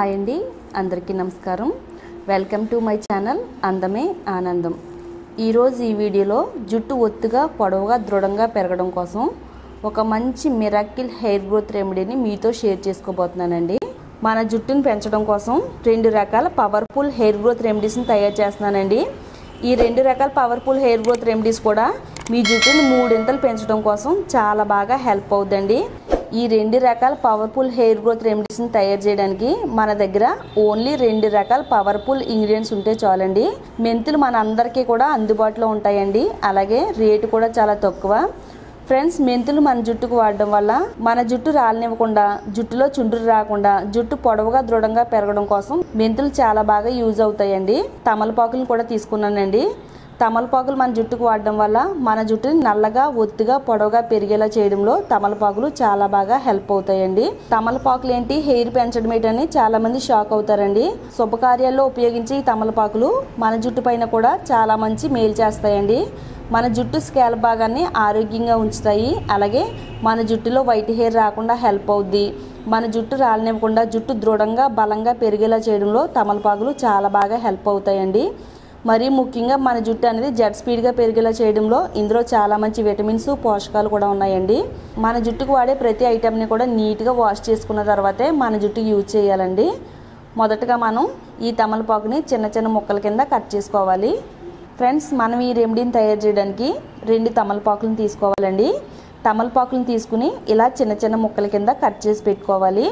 Hi అండి, అందరికీ నమస్కారం. వెల్కమ్ టు మై ఛానల్ అందమే ఆనందం. ఈరోజు ఈ వీడియోలో జుట్టు ఒత్తుగా పొడవుగా దృఢంగా పెరగడం కోసం ఒక మంచి మిరాకిల్ హెయిర్ గ్రోత్ రెమెడీని మీతో షేర్ చేసుకోబోతున్నానండి. మన జుట్టును పెంచడం కోసం 2 రకాల పవర్ఫుల్ హెయిర్ గ్రోత్ రెమెడీస్ని తయారు చేస్తున్నానండి. ఈ 2 రకాల పవర్ఫుల్ హెయిర్ గ్రోత్ రెమెడీస్ కూడా మీ జుట్టును 3 ఇంతలు పెంచడం కోసం చాలా బాగా హెల్ప్ అవుతుందండి. ఈ 2 రకాల పవర్ఫుల్ హెయిర్ గ్రోత్ రెమెడీస్ని తయారు చేయడానికి మన దగ్గర ఓన్లీ 2 రకాల పవర్ఫుల్ ఇంగ్రీడియంట్స్ ఉంటే చాలండి. మెంతులు మన అందరికీ కూడా అందుబాటులో ఉంటాయండి. అలాగే రేటు కూడా చాలా తక్కువ. ఫ్రెండ్స్, మెంతులు మన జుట్టుకు వాడడం వల్ల మన జుట్టు రాలనివ్వకుండా, జుట్టులో చుండ్రు రాకుండా, జుట్టు పొడవుగా దృఢంగా పెరగడం కోసం మెంతులు చాలా బాగా యూజ్ అవుతాయండి. తమలపాకులను కూడా తీసుకున్నానండి. తమలపాకులు మన జుట్టుకు వాడడం వల్ల మన జుట్టుని నల్లగా ఒత్తుగా పొడవుగా పెరిగేలా చేయడంలో తమలపాకులు చాలా బాగా హెల్ప్ అవుతాయండి. తమలపాకులు ఏంటి, హెయిర్ పెంచడం ఏంటని చాలా మంది షాక్ అవుతారండి. శుభకార్యాల్లో ఉపయోగించే ఈ తమలపాకులు మన జుట్టు పైన కూడా చాలా మంచి మేలు చేస్తాయండి. మన జుట్టు స్కాల్ప్ భాగాన్ని ఆరోగ్యంగా ఉంచుతాయి. అలాగే మన జుట్టులో వైట్ హెయిర్ రాకుండా హెల్ప్ అవుద్ది. మన జుట్టు రాలనివ్వకుండా జుట్టు దృఢంగా బలంగా పెరిగేలా చేయడంలో తమలపాకులు చాలా బాగా హెల్ప్ అవుతాయండి. మరీ ముఖ్యంగా మన జుట్టు అనేది జెట్ స్పీడ్గా పెరిగేలా చేయడంలో ఇందులో చాలా మంచి విటమిన్స్, పోషకాలు కూడా ఉన్నాయండి. మన జుట్టుకు వాడే ప్రతి ఐటెంని కూడా నీట్గా వాష్ చేసుకున్న తర్వాతే మన జుట్టుకి యూజ్ చేయాలండి. మొదటగా మనం ఈ తమలపాకుని చిన్న చిన్న ముక్కల కింద కట్ చేసుకోవాలి. ఫ్రెండ్స్, మనం ఈ రెమెడీని తయారు చేయడానికి 2 తమలపాకులను తీసుకోవాలండి. తమలపాకులను తీసుకుని ఇలా చిన్న చిన్న ముక్కల కింద కట్ చేసి పెట్టుకోవాలి.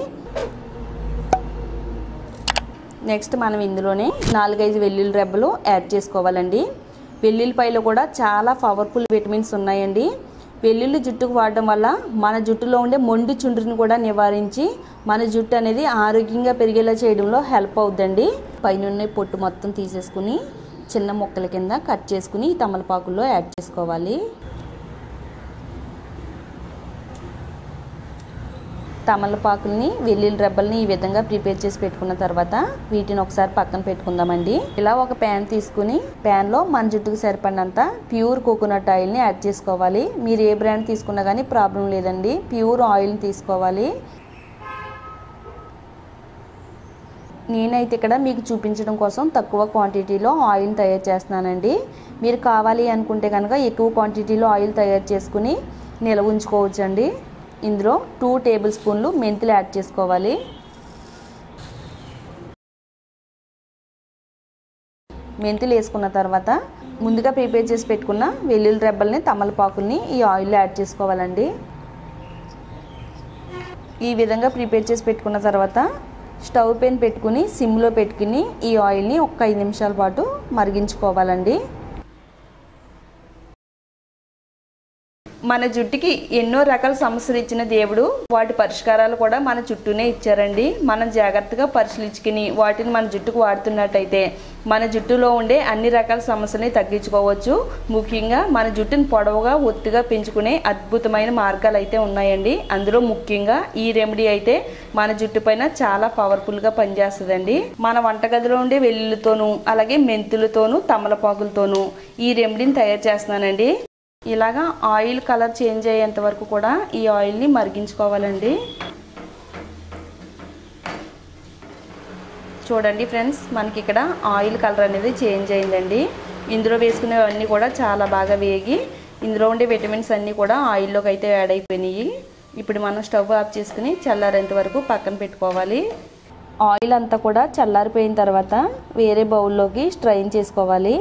నెక్స్ట్ మనం ఇందులోనే 4-5 వెల్లుల్లి రెబ్బలు యాడ్ చేసుకోవాలండి. వెల్లుల్లిపాయలో కూడా చాలా పవర్ఫుల్ విటమిన్స్ ఉన్నాయండి. వెల్లుల్లి జుట్టుకు వాడడం వల్ల మన జుట్టులో ఉండే మొండి చుండ్రుని కూడా నివారించి మన జుట్టు అనేది ఆరోగ్యంగా పెరిగేలా చేయడంలో హెల్ప్ అవుతుందండి. పైన పొట్టు మొత్తం తీసేసుకుని చిన్న ముక్కల కింద కట్ చేసుకుని తమలపాకుల్లో యాడ్ చేసుకోవాలి. తమలపాకుల్ని, వెల్లుల్లి రెబ్బల్ని ఈ విధంగా ప్రిపేర్ చేసి పెట్టుకున్న తర్వాత వీటిని ఒకసారి పక్కన పెట్టుకుందామండి. ఇలా ఒక ప్యాన్ తీసుకుని ప్యాన్లో మన జుట్టుకు సరిపడినంత ప్యూర్ కోకోనట్ ఆయిల్ని యాడ్ చేసుకోవాలి. మీరు ఏ బ్రాండ్ తీసుకున్నా కానీ ప్రాబ్లం లేదండి. ప్యూర్ ఆయిల్ని తీసుకోవాలి. నేనైతే ఇక్కడ మీకు చూపించడం కోసం తక్కువ క్వాంటిటీలో ఆయిల్ని తయారు చేస్తున్నానండి. మీరు కావాలి అనుకుంటే కనుక ఎక్కువ క్వాంటిటీలో ఆయిల్ తయారు చేసుకుని నిల్వ ఉంచుకోవచ్చండి. ఇందులో 2 టేబుల్ స్పూన్లు మెంతులు యాడ్ చేసుకోవాలి. మెంతులు వేసుకున్న తర్వాత ముందుగా ప్రిపేర్ చేసి పెట్టుకున్న వెల్లుల్లి రెబ్బల్ని, తమలపాకుల్ని ఈ ఆయిల్లో యాడ్ చేసుకోవాలండి. ఈ విధంగా ప్రిపేర్ చేసి పెట్టుకున్న తర్వాత స్టవ్ పైన పెట్టుకుని సిమ్లో పెట్టుకుని ఈ ఆయిల్ని ఒక 5 నిమిషాల పాటు మరిగించుకోవాలండి. మన జుట్టుకి ఎన్నో రకాల సమస్యలు ఇచ్చిన దేవుడు వాటి పరిష్కారాలు కూడా మన చుట్టూనే ఇచ్చారండి. మనం జాగ్రత్తగా పరిశీలించుకుని వాటిని మన జుట్టుకు వాడుతున్నట్టయితే మన జుట్టులో ఉండే అన్ని రకాల సమస్యల్ని తగ్గించుకోవచ్చు. ముఖ్యంగా మన జుట్టుని పొడవుగా ఒత్తుగా పెంచుకునే అద్భుతమైన మార్గాలు అయితే ఉన్నాయండి. అందులో ముఖ్యంగా ఈ రెమెడీ అయితే మన జుట్టు పైన చాలా పవర్ఫుల్గా పనిచేస్తుందండి. మన వంటగదిలో ఉండే వెల్లుల్లితోనూ అలాగే మెంతులతోనూ తమలపాకులతోనూ ఈ రెమెడీని తయారు చేస్తున్నానండి. ఇలాగా ఆయిల్ కలర్ చేంజ్ అయ్యేంత వరకు కూడా ఈ ఆయిల్ని మరిగించుకోవాలండి. చూడండి ఫ్రెండ్స్, మనకి ఇక్కడ ఆయిల్ కలర్ అనేది చేంజ్ అయిందండి. ఇందులో వేసుకునేవన్నీ కూడా చాలా బాగా వేగి ఇందులో ఉండే విటమిన్స్ అన్నీ కూడా ఆయిల్లోకి అయితే యాడ్ అయిపోయినాయి. ఇప్పుడు మనం స్టవ్ ఆఫ్ చేసుకుని చల్లారేంత వరకు పక్కన పెట్టుకోవాలి. ఆయిల్ అంతా కూడా చల్లారిపోయిన తర్వాత వేరే బౌల్లోకి స్ట్రైన్ చేసుకోవాలి.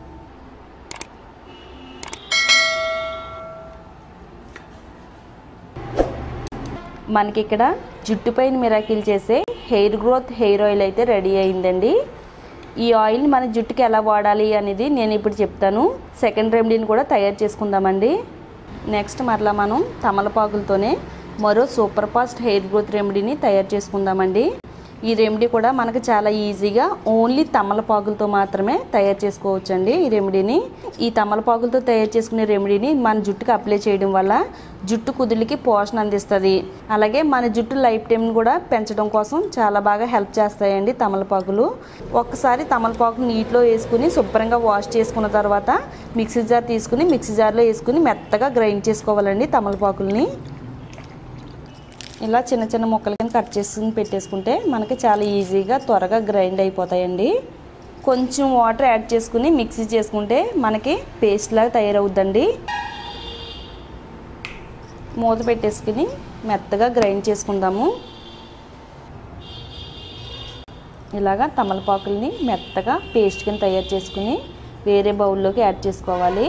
మనకి ఇక్కడ జుట్టు పైన మిరాకిల్ చేసే హెయిర్ గ్రోత్ హెయిర్ ఆయిల్ అయితే రెడీ అయిందండి. ఈ ఆయిల్ని మన జుట్టుకి ఎలా వాడాలి అనేది నేను ఇప్పుడు చెప్తాను. సెకండ్ రెమెడీని కూడా తయారు చేసుకుందామండి. నెక్స్ట్ మరలా మనం తమలపాకులతోనే మరో సూపర్ ఫాస్ట్ హెయిర్ గ్రోత్ రెమెడీని తయారు చేసుకుందామండి. ఈ రెమెడీ కూడా మనకు చాలా ఈజీగా ఓన్లీ తమలపాకులతో మాత్రమే తయారు చేసుకోవచ్చండి. ఈ రెమెడీని ఈ తమలపాకులతో తయారు చేసుకునే రెమెడీని మన జుట్టుకి అప్లై చేయడం వల్ల జుట్టు కుదుళ్ళకి పోషణ అందిస్తుంది. అలాగే మన జుట్టు లైఫ్ టైం కూడా పెంచడం కోసం చాలా బాగా హెల్ప్ చేస్తాయండి తమలపాకులు. ఒక్కసారి తమలపాకులు నీటిలో వేసుకుని శుభ్రంగా వాష్ చేసుకున్న తర్వాత మిక్సీ జార్ తీసుకుని మిక్సీ జార్లో వేసుకుని మెత్తగా గ్రైండ్ చేసుకోవాలండి తమలపాకుల్ని. ఇలా చిన్న చిన్న ముక్కలు కింద కట్ చేసుకుని పెట్టేసుకుంటే మనకి చాలా ఈజీగా త్వరగా గ్రైండ్ అయిపోతాయండి. కొంచెం వాటర్ యాడ్ చేసుకుని మిక్సీ చేసుకుంటే మనకి పేస్ట్ లాగా తయారవుద్దండి. మూత పెట్టేసుకుని మెత్తగా గ్రైండ్ చేసుకుందాము. ఇలాగా తమలపాకుల్ని మెత్తగా పేస్ట్ కింద తయారు చేసుకుని వేరే బౌల్లోకి యాడ్ చేసుకోవాలి.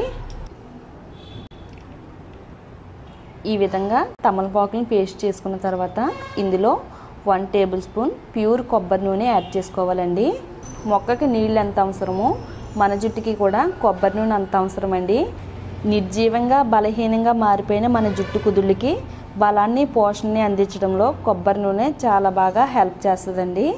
ఈ విధంగా తమలపాకులను పేస్ట్ చేసుకున్న తర్వాత ఇందులో 1 టేబుల్ స్పూన్ ప్యూర్ కొబ్బరి నూనె యాడ్ చేసుకోవాలండి. మొక్కకి నీళ్ళు ఎంత అవసరమో మన జుట్టుకి కూడా కొబ్బరి నూనె అంత అవసరం అండి. నిర్జీవంగా బలహీనంగా మారిపోయిన మన జుట్టు కుదుళ్ళకి బలాన్ని పోషణని అందించడంలో కొబ్బరి నూనె చాలా బాగా హెల్ప్ చేస్తుందండి.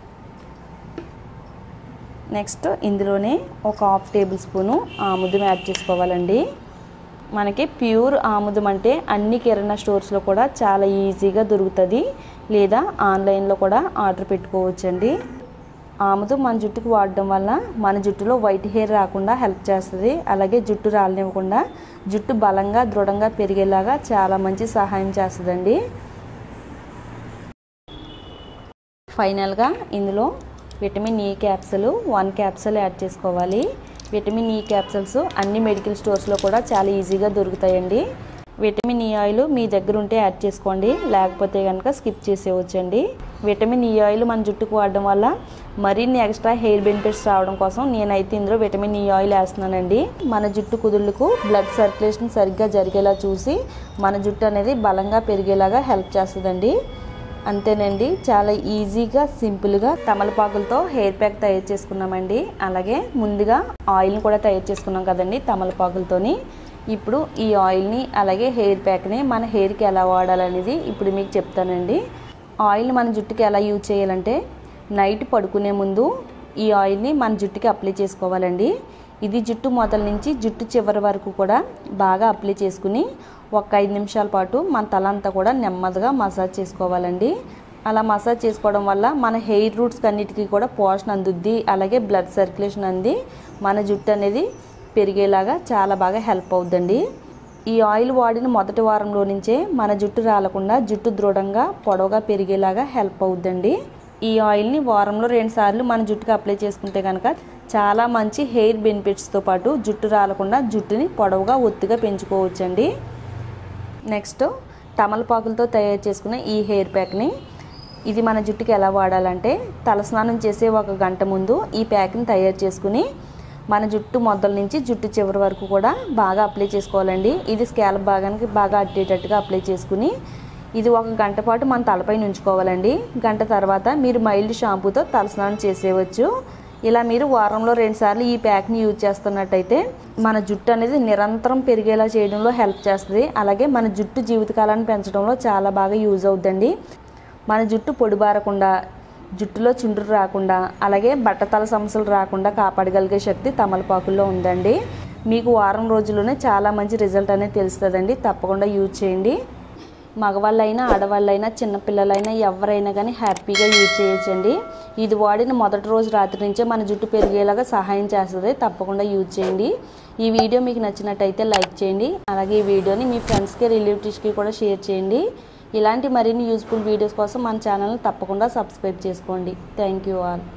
నెక్స్ట్ ఇందులోనే ఒక 1/2 టేబుల్ స్పూను ఆముదం యాడ్ చేసుకోవాలండి. మనకి ప్యూర్ ఆముదం అంటే అన్ని కిరాణా స్టోర్స్లో కూడా చాలా ఈజీగా దొరుకుతుంది, లేదా ఆన్లైన్లో కూడా ఆర్డర్ పెట్టుకోవచ్చండి. ఆముదం మన జుట్టుకు వాడడం వల్ల మన జుట్టులో వైట్ హెయిర్ రాకుండా హెల్ప్ చేస్తుంది. అలాగే జుట్టు రాలనివ్వకుండా జుట్టు బలంగా దృఢంగా పెరిగేలాగా చాలా మంచి సహాయం చేస్తుందండి. ఫైనల్గా ఇందులో vitamin E capsule 1 capsule add చేసుకోవాలి. విటమిన్ ఈ క్యాప్సూల్స్ అన్ని మెడికల్ స్టోర్స్లో కూడా చాలా ఈజీగా దొరుకుతాయండి. విటమిన్ ఈ ఆయిల్ మీ దగ్గర ఉంటే యాడ్ చేసుకోండి, లేకపోతే కనుక స్కిప్ చేసేవచ్చండి. విటమిన్ ఈ ఆయిల్ మన జుట్టుకు వాడడం వల్ల మరిన్ని ఎక్స్ట్రా హెయిర్ బెనిఫిట్స్ రావడం కోసం నేనైతే ఇందులో విటమిన్ ఈ ఆయిల్ వేస్తున్నానండి. మన జుట్టు కుదుళ్ళకు బ్లడ్ సర్క్యులేషన్ సరిగ్గా జరిగేలా చూసి మన జుట్టు అనేది బలంగా పెరిగేలాగా హెల్ప్ చేస్తుందండి. అంతేనండి, చాలా ఈజీగా సింపుల్గా తమలపాకులతో హెయిర్ ప్యాక్ తయారు చేసుకున్నామండి. అలాగే ముందుగా ఆయిల్ని కూడా తయారు చేసుకున్నాం కదండి తమలపాకులతోని. ఇప్పుడు ఈ ఆయిల్ని అలాగే హెయిర్ ప్యాక్ని మన హెయిర్కి ఎలా వాడాలనేది ఇప్పుడు మీకు చెప్తానండి. ఆయిల్ని మన జుట్టుకి ఎలా యూజ్ చేయాలంటే నైట్ పడుకునే ముందు ఈ ఆయిల్ని మన జుట్టుకి అప్లై చేసుకోవాలండి. ఇది జుట్టు మొదల నుంచి జుట్టు చివరి వరకు కూడా బాగా అప్లై చేసుకుని ఒక 5 నిమిషాల పాటు మన తల అంతా కూడా నెమ్మదిగా మసాజ్ చేసుకోవాలండి. అలా మసాజ్ చేసుకోవడం వల్ల మన హెయిర్ రూట్స్కి అన్నిటికీ కూడా పోషణ అందుద్ది, అలాగే బ్లడ్ సర్క్యులేషన్ అంది మన జుట్టు అనేది పెరిగేలాగా చాలా బాగా హెల్ప్ అవుద్దండి. ఈ ఆయిల్ వాడిన మొదటి వారంలో నుంచే మన జుట్టు రాలకుండా జుట్టు దృఢంగా పొడవుగా పెరిగేలాగా హెల్ప్ అవుద్దండి. ఈ ఆయిల్ని వారంలో 2 సార్లు మన జుట్టుకి అప్లై చేసుకుంటే కనుక చాలా మంచి హెయిర్ బెనిఫిట్స్తో పాటు జుట్టు రాలకుండా జుట్టుని పొడవుగా ఒత్తుగా పెంచుకోవచ్చండి. నెక్స్ట్ తమలపాకులతో తయారు చేసుకున్న ఈ హెయిర్ ప్యాక్ని ఇది మన జుట్టుకి ఎలా వాడాలంటే తలస్నానం చేసే 1 గంట ముందు ఈ ప్యాక్ని తయారు చేసుకుని మన జుట్టు మొదల నుంచి జుట్టు చివరి వరకు కూడా బాగా అప్లై చేసుకోవాలండి. ఇది స్కాల్ప్ భాగానికి బాగా అట్టేటట్టుగా అప్లై చేసుకుని ఇది 1 గంట పాటు మన తలపై ఉంచుకోవాలండి. గంట తర్వాత మీరు మైల్డ్ షాంపూతో తలస్నానం చేసేయవచ్చు. ఇలా మీరు వారంలో 2 సార్లు ఈ ప్యాక్ని యూజ్ చేస్తున్నట్టయితే మన జుట్టు అనేది నిరంతరం పెరిగేలా చేయడంలో హెల్ప్ చేస్తుంది. అలాగే మన జుట్టు జీవితకాలాన్ని పెంచడంలో చాలా బాగా యూజ్ అవుతుందండి. మన జుట్టు పొడిబారకుండా, జుట్టులో చుండ్రు రాకుండా, అలాగే బట్టతల సమస్యలు రాకుండా కాపాడగలిగే శక్తి తమలపాకుల్లో ఉందండి. మీకు వారం రోజుల్లోనే చాలా మంచి రిజల్ట్ అనేది తెలుస్తుందండి. తప్పకుండా యూజ్ చేయండి. మగవాళ్ళైనా ఆడవాళ్ళైనా చిన్నపిల్లలైనా ఎవరైనా కానీ హ్యాపీగా యూజ్ చేయొచ్చండి. ఇది వాడిన మొదటి రోజు రాత్రి నుంచే మన జుట్టు పెరిగేలాగా సహాయం చేస్తుంది. తప్పకుండా యూజ్ చేయండి. ఈ వీడియో మీకు నచ్చినట్టయితే లైక్ చేయండి. అలాగే ఈ వీడియోని మీ ఫ్రెండ్స్కి రిలేటివ్స్కి కూడా షేర్ చేయండి. ఇలాంటి మరిన్ని యూజ్ఫుల్ వీడియోస్ కోసం మన ఛానల్ని తప్పకుండా సబ్స్క్రైబ్ చేసుకోండి. Thank you all.